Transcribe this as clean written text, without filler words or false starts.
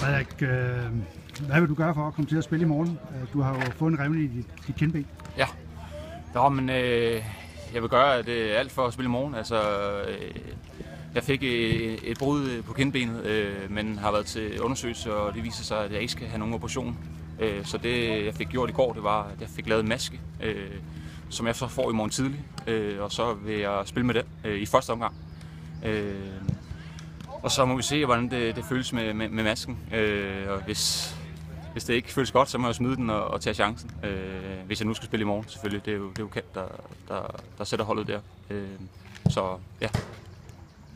Frederik, hvad vil du gøre for at komme til at spille i morgen? Du har jo fået en revne i dit kindben. Ja, men jeg vil gøre alt for at spille i morgen. Altså, jeg fik et brud på kindbenet, men har været til undersøgelse, og det viser sig, at jeg ikke skal have nogen operation. Så det, jeg fik gjort i går, det var, at jeg fik lavet en maske, som jeg så får i morgen tidlig, og så vil jeg spille med den i første omgang. Og så må vi se, hvordan det føles med masken. Og hvis det ikke føles godt, så må jeg smide den og tage chancen. Hvis jeg nu skal spille i morgen, selvfølgelig. Det er jo Kent, der sætter holdet der. Så ja.